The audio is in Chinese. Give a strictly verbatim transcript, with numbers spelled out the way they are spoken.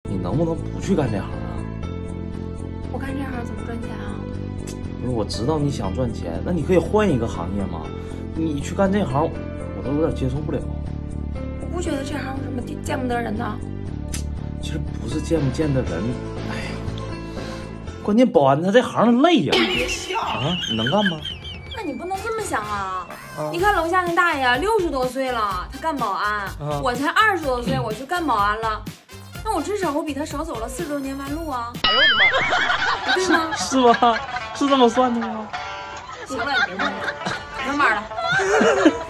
你能不能不去干这行啊？ 我干这行怎么赚钱啊？ 不是，我知道你想赚钱，那你可以换一个行业嘛。你去干这行，我都有点接受不了。 我不觉得这行有什么见不得人的。 其实不是见不见得人，哎呀，关键保安他这行累呀。别笑啊！你能干吗？ 那你不能这么想啊！啊你看楼下那大爷六十多岁了，他干保安，啊、我才二十多岁，嗯、我去干保安了，那我至少我比他少走了四十多年弯路啊！哎呦我的妈！对吗？ 是吗？是这么算的吗？ 行了，别问了，慢慢的。